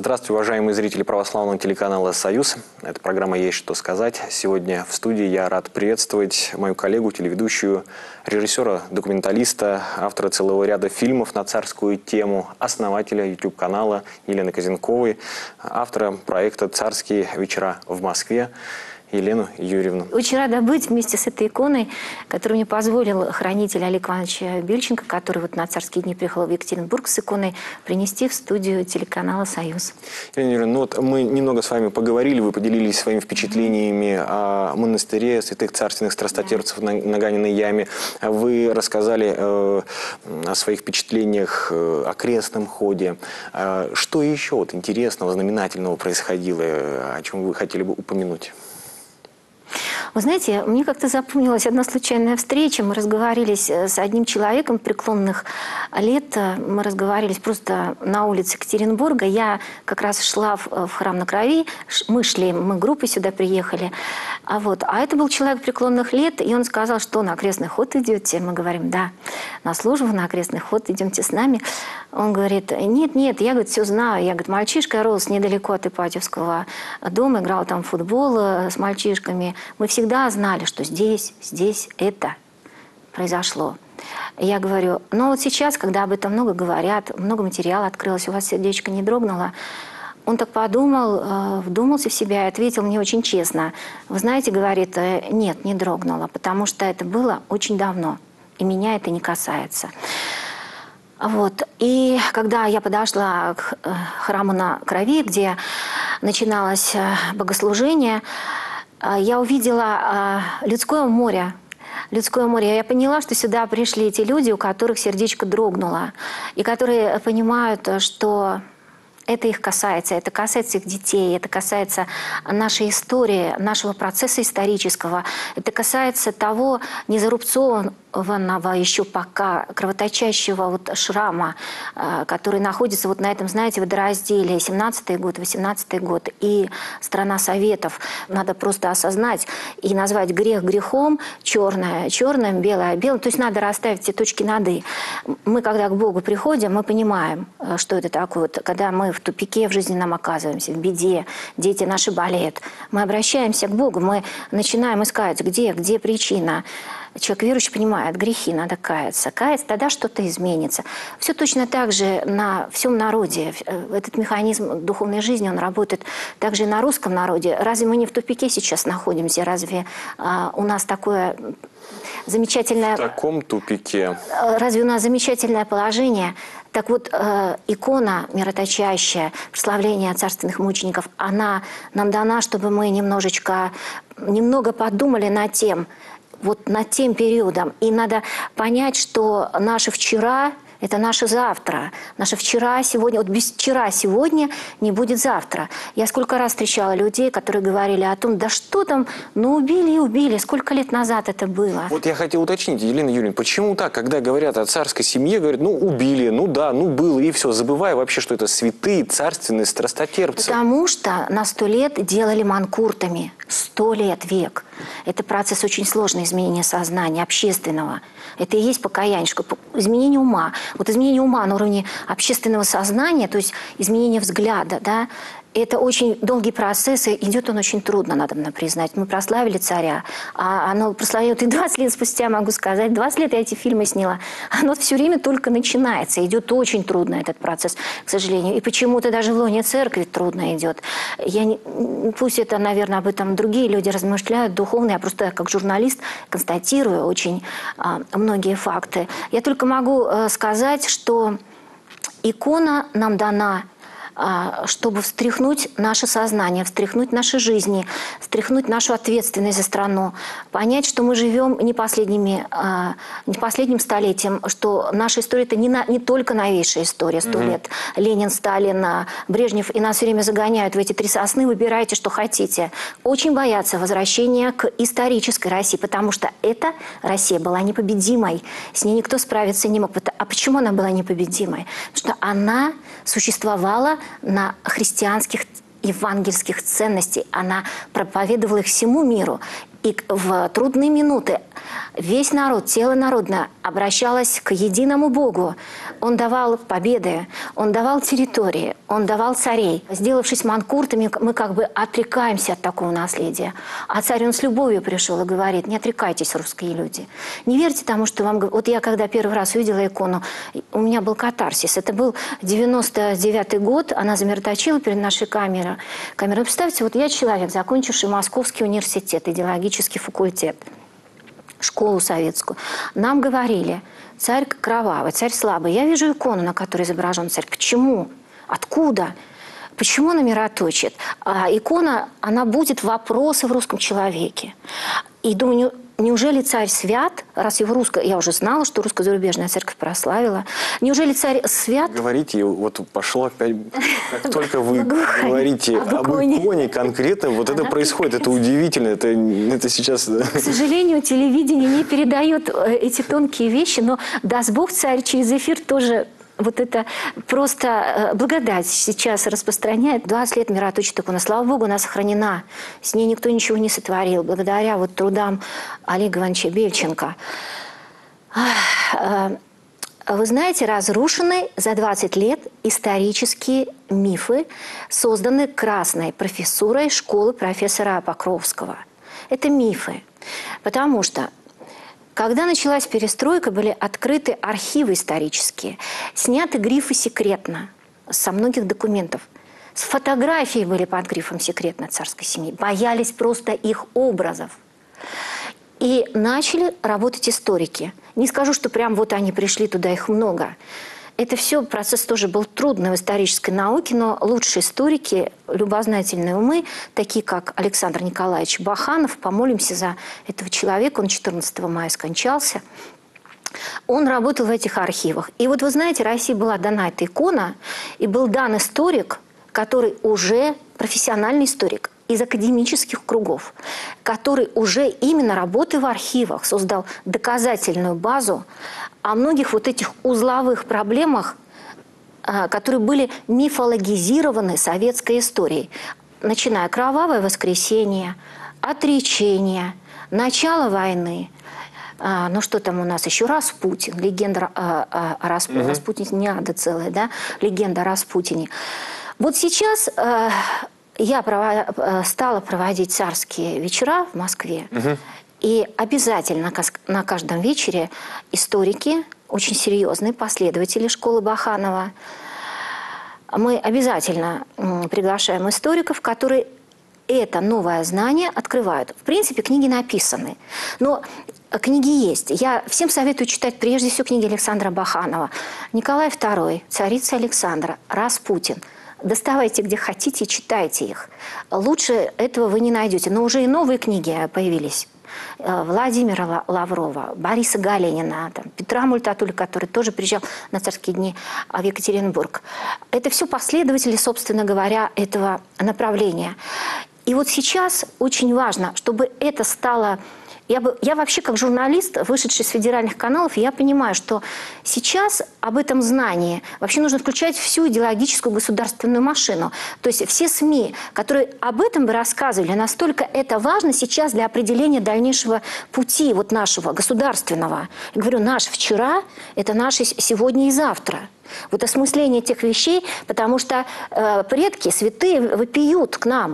Здравствуйте, уважаемые зрители православного телеканала «Союз». Это программа «Есть что сказать». Сегодня в студии я рад приветствовать мою коллегу, телеведущую, режиссера, документалиста, автора целого ряда фильмов на царскую тему, основателя YouTube-канала Елены Козенковой, автора проекта «Царские вечера в Москве» Елену Юрьевну. Очень рада быть вместе с этой иконой, которую мне позволил хранитель Олег Иванович Бельченко, который вот на царские дни приехал в Екатеринбург с иконой, принести в студию телеканала «Союз». Елена Юрьевна, ну вот мы немного с вами поговорили, вы поделились своими впечатлениями о монастыре святых царственных страстотерпцев на Ганиной яме. Вы рассказали о своих впечатлениях о крестном ходе. Что еще вот интересного, знаменательного происходило, о чем вы хотели бы упомянуть? Вы знаете, мне как-то запомнилась одна случайная встреча. Мы разговаривались с одним человеком преклонных лет. Мы разговаривались просто на улице Екатеринбурга. Я как раз шла в храм на Крови. Мы группой сюда приехали. А это был человек преклонных лет, и он сказал, что на крестный ход идете. Мы говорим, да, на службу, на крестный ход, идемте с нами. Он говорит, нет, я, говорит, все знаю. Я, говорит, мальчишка рос недалеко от Ипатьевского дома, играл там в футбол с мальчишками. Мы всегда знали, что здесь это произошло. Я говорю, но вот сейчас, когда об этом много говорят, много материала открылось, у вас сердечко не дрогнуло? Он так подумал, вдумался в себя и ответил мне очень честно. Вы знаете, говорит, нет, не дрогнуло, потому что это было очень давно, и меня это не касается. И когда я подошла к храму на Крови, где начиналось богослужение, я увидела людское море. Людское море. Я поняла, что сюда пришли эти люди, у которых сердечко дрогнуло, и которые понимают, что это их касается, это касается их детей, это касается нашей истории, нашего процесса исторического, это касается того незарубцованного еще пока кровоточащего шрама, который находится на этом, знаете, водоразделе 17-й год, 18-й год и страна Советов. Надо просто осознать и назвать грех грехом, черное черным, белое белым. То есть надо расставить все точки над «и». Мы, когда к Богу приходим, мы понимаем, что это такое. Когда мы в тупике в жизни нам оказываемся, в беде, дети наши болеют, мы обращаемся к Богу, мы начинаем искать, где причина. Человек верующий понимает, грехи надо каяться. Каяться, тогда что-то изменится. Все точно так же на всем народе. Этот механизм духовной жизни, он работает также и на русском народе. Разве мы не в тупике сейчас находимся? Разве у нас такое замечательное... В таком тупике. Разве у нас замечательное положение? Так вот, икона мироточащая, прославление царственных мучеников, она нам дана, чтобы мы немного подумали над тем периодом. И надо понять, что наше вчера – это наше завтра. Наше вчера, сегодня. Без вчера, сегодня не будет завтра. Я сколько раз встречала людей, которые говорили о том, да что там, убили и убили. Сколько лет назад это было? Вот я хотел уточнить, Елена Юрьевна, почему так, когда говорят о царской семье, говорят, убили, было, и все, забывая вообще, что это святые, царственные страстотерпцы? Потому что на 100 лет делали манкуртами. 100 лет, век. Это процесс очень сложный, изменения сознания, общественного. Это и есть покаяние, изменение ума. Изменение ума на уровне общественного сознания, то есть изменение взгляда, да, это очень долгий процесс, и идет он очень трудно, надо мне признать. Мы прославили царя, а оно прославило, и 20 лет спустя, могу сказать, 20 лет я эти фильмы сняла, оно все время только начинается, идет очень трудно этот процесс, к сожалению. И почему-то даже в лоне церкви трудно идет. Пусть это, наверное, об этом другие люди размышляют, духовно, я просто как журналист констатирую очень многие факты. Я только могу сказать, что икона нам дана, чтобы встряхнуть наше сознание, встряхнуть наши жизни, встряхнуть нашу ответственность за страну, понять, что мы живем не последним столетием, что наша история – это не только новейшая история, 100 лет. Ленин, Сталин, Брежнев, и нас все время загоняют в эти 3 сосны, выбирайте, что хотите. Очень боятся возвращения к исторической России, потому что эта Россия была непобедимой, с ней никто справиться не мог. А почему она была непобедимой? Потому что она существовала на христианских евангельских ценностей. Она проповедовала их всему миру. И в трудные минуты весь народ, тело народное обращалось к единому Богу. Он давал победы, он давал территории, он давал царей. Сделавшись манкуртами, мы как бы отрекаемся от такого наследия. А царь, он с любовью пришел и говорит: не отрекайтесь, русские люди. Не верьте тому, что вам... Вот я когда первый раз увидела икону, у меня был катарсис. Это был 99-й год, она замерточила перед нашей камерой. Представьте, вот я человек, закончивший Московский университет, идеологический факультет, школу советскую. Нам говорили: царь кровавый, царь слабый. Я вижу икону, на которой изображен царь. Почему? Откуда? Почему она мироточит? А икона, она будет вопросы в русском человеке. И думаю, неужели царь свят, раз его русская... Я уже знала, что русско-зарубежная церковь прославила. Неужели царь свят? Говорите, вот пошло опять... Как только вы говорите об иконе конкретно, вот это происходит. Это удивительно. Это сейчас... К сожалению, телевидение не передает эти тонкие вещи, но даст Бог, царь через эфир тоже... Вот это просто благодать сейчас распространяет. 20 лет мироточит икона. Слава Богу, она сохранена. С ней никто ничего не сотворил. Благодаря вот трудам Олега Ивановича Бельченко. Вы знаете, разрушены за 20 лет исторические мифы, созданные красной профессурой школы профессора Покровского. Это мифы. Потому что когда началась перестройка, были открыты архивы исторические, сняты грифы «секретно» со многих документов. Фотографии были под грифом «секретно» царской семьи. Боялись просто их образов. И начали работать историки. Не скажу, что прям вот они пришли туда, их много. Это все, процесс тоже был трудный в исторической науке, но лучшие историки, любознательные умы, такие как Александр Николаевич Баханов, помолимся за этого человека, он 14 мая скончался, он работал в этих архивах. И вот вы знаете, России была дана эта икона, и был дан историк, который уже профессиональный историк из академических кругов, который уже именно работая в архивах создал доказательную базу о многих вот этих узловых проблемах, которые были мифологизированы советской историей. Начиная «Кровавое воскресенье», «Отречение», «Начало войны». Ну что там у нас еще? Распутин, легенда о Распутине. Распутин не ада целая, да? Легенда о Распутине. Вот сейчас я стала проводить царские вечера в Москве. И обязательно на каждом вечере историки, очень серьезные последователи школы Баханова, мы обязательно приглашаем историков, которые это новое знание открывают. В принципе, книги написаны, но книги есть. Я всем советую читать прежде всего книги Александра Баханова. Николай II, царица Александра, Распутин. Доставайте где хотите, читайте их. Лучше этого вы не найдете. Но уже и новые книги появились. Владимира Лаврова, Бориса Галенина, Петра Мультатуля, который тоже приезжал на царские дни в Екатеринбург. Это все последователи, собственно говоря, этого направления. И вот сейчас очень важно, чтобы это стало... Я вообще как журналист, вышедший с федеральных каналов, я понимаю, что сейчас об этом знании вообще нужно включать всю идеологическую государственную машину. То есть все СМИ, которые об этом бы рассказывали, настолько это важно сейчас для определения дальнейшего пути вот нашего государственного. Я говорю, наш вчера – это наше сегодня и завтра. Вот осмысление тех вещей, потому что предки, святые вопиют к нам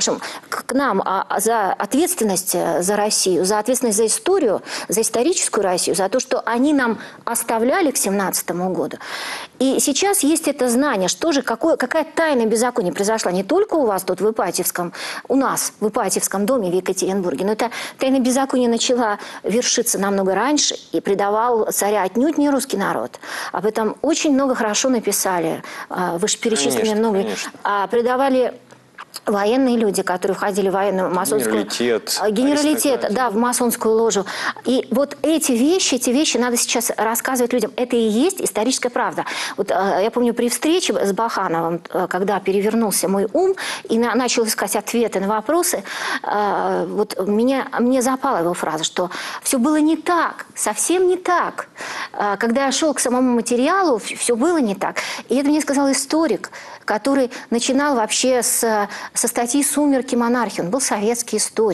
за ответственность за Россию, за ответственность за историю, за историческую Россию, за то, что они нам оставляли к 17 году. И сейчас есть это знание, что же, какая тайна беззакония произошла не только у вас тут в Ипатьевском, у нас в Ипатьевском доме в Екатеринбурге, но эта тайна беззакония начала вершиться намного раньше и предавал царя отнюдь не русский народ. Об этом очень много хорошо написали, вышеперечисленные много. Предавали военные люди, которые входили в военную масонскую... Генералитет, да, в масонскую ложу. И вот эти вещи надо сейчас рассказывать людям. Это и есть историческая правда. Вот я помню, при встрече с Бахановым, когда перевернулся мой ум и начал искать ответы на вопросы, вот мне запала его фраза, что все было не так, совсем не так. Когда я шел к самому материалу, все было не так. И это мне сказал историк, который начинал вообще со статьи «Сумерки монархии». Он был советский историк.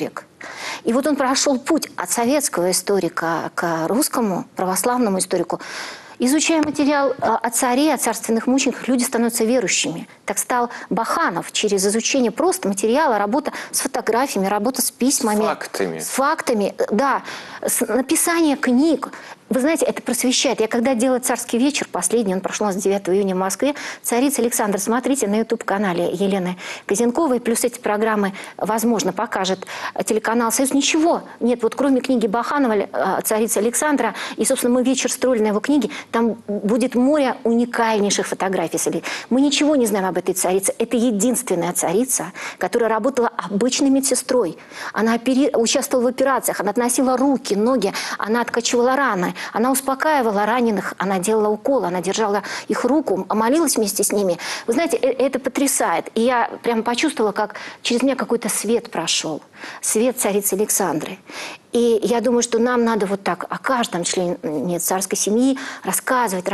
И вот он прошел путь от советского историка к русскому православному историку. Изучая материал о царе, о царственных мучениках, люди становятся верующими. Так стал Баханов через изучение просто материала, работа с фотографиями, работа с письмами. Фактами. С фактами, да. Написание книг. Вы знаете, это просвещает. Я когда делала «Царский вечер», последний, он прошел у нас 9 июня в Москве, царица Александра, смотрите на YouTube-канале Елены Козенковой, плюс эти программы, возможно, покажет телеканал «Союз». Ничего нет, вот кроме книги Баханова «Царица Александра», и, собственно, мы вечер строили на его книге, там будет море уникальнейших фотографий. Мы ничего не знаем об этой царице. Это единственная царица, которая работала обычной медсестрой. Она участвовала в операциях, она относила руки, ноги, она откачивала раны. Она успокаивала раненых, она делала уколы, она держала их руку, молилась вместе с ними. Вы знаете, это потрясает. И я прямо почувствовала, как через меня какой-то свет прошел. Свет царицы Александры. И я думаю, что нам надо вот так о каждом члене царской семьи рассказывать.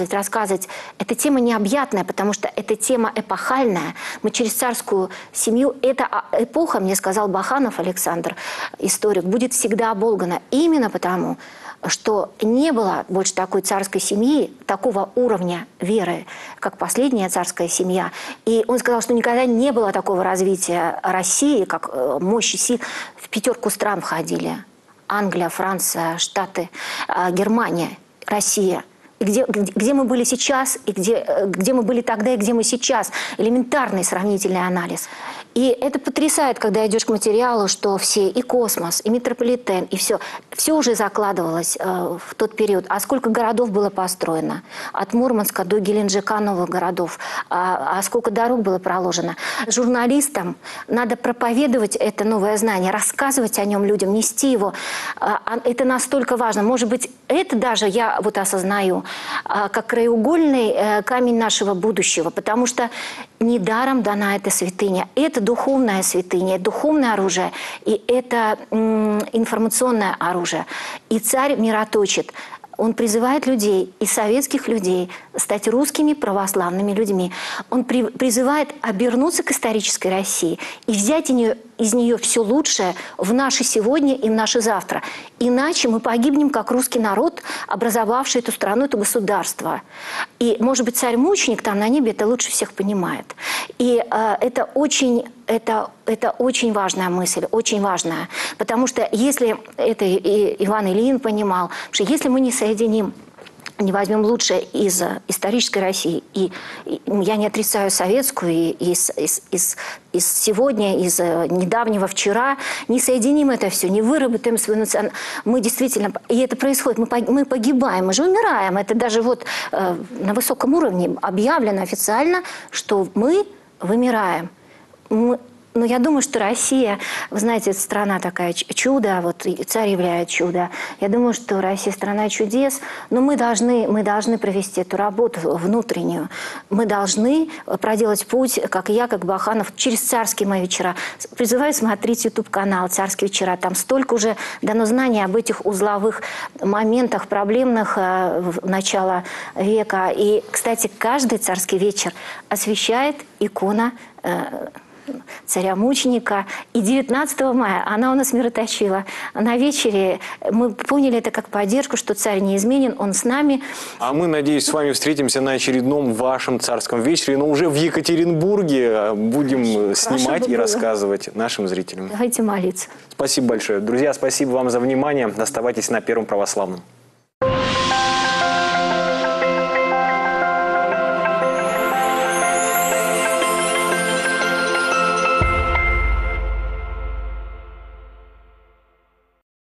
Эта тема необъятная, потому что эта тема эпохальная. Мы через царскую семью, эта эпоха, мне сказал Баханов Александр, историк, будет всегда оболгана. Именно потому, что не было больше такой царской семьи, такого уровня веры, как последняя царская семья. И он сказал, что никогда не было такого развития России, как мощи сил. В 5 стран входили. Англия, Франция, Штаты, Германия, Россия. И где мы были сейчас, и где мы были тогда, и где мы сейчас. Элементарный сравнительный анализ. И это потрясает, когда идешь к материалу, что все, и космос, и метрополитен, и все уже закладывалось в тот период. А сколько городов было построено? От Мурманска до Геленджика новых городов. А сколько дорог было проложено? Журналистам надо проповедовать это новое знание, рассказывать о нем людям, нести его. Это настолько важно. Может быть, это даже я вот осознаю, как краеугольный камень нашего будущего, потому что недаром дана эта святыня. Это духовная святыня, это духовное оружие, и это информационное оружие. И царь мироточит. Он призывает людей, и советских людей, стать русскими православными людьми. Он призывает обернуться к исторической России и взять из нее все лучшее в наше сегодня и в наше завтра. Иначе мы погибнем, как русский народ, образовавший эту страну, это государство. И, может быть, царь-мученик там на небе это лучше всех понимает. И это очень важная мысль, очень важная. Потому что если это и Иван Ильин понимал, что если мы не соединим, не возьмем лучшее из исторической России, и я не отрицаю советскую, и из сегодня, из недавнего вчера, не соединим это все, не выработаем свою национальную... Мы действительно... И это происходит, мы погибаем, мы же умираем. Это даже вот на высоком уровне объявлено официально, что мы вымираем. Но я думаю, что Россия, вы знаете, это страна такая чудо, вот и царь являет чудо. Я думаю, что Россия страна чудес, но мы должны провести эту работу внутреннюю. Мы должны проделать путь, как я, как Баханов, через царские мои вечера. Призываю смотреть YouTube-канал «Царские вечера». Там столько уже дано знаний об этих узловых моментах, проблемных начала века. И, кстати, каждый царский вечер освещает икона царя-мученика. И 19 мая она у нас мироточила. На вечере мы поняли это как поддержку, что царь неизменен, он с нами. А мы, надеюсь, с вами встретимся на очередном вашем царском вечере, но уже в Екатеринбурге будем снимать и рассказывать нашим зрителям. Давайте молиться. Спасибо большое. Друзья, спасибо вам за внимание. Оставайтесь на Первом православном.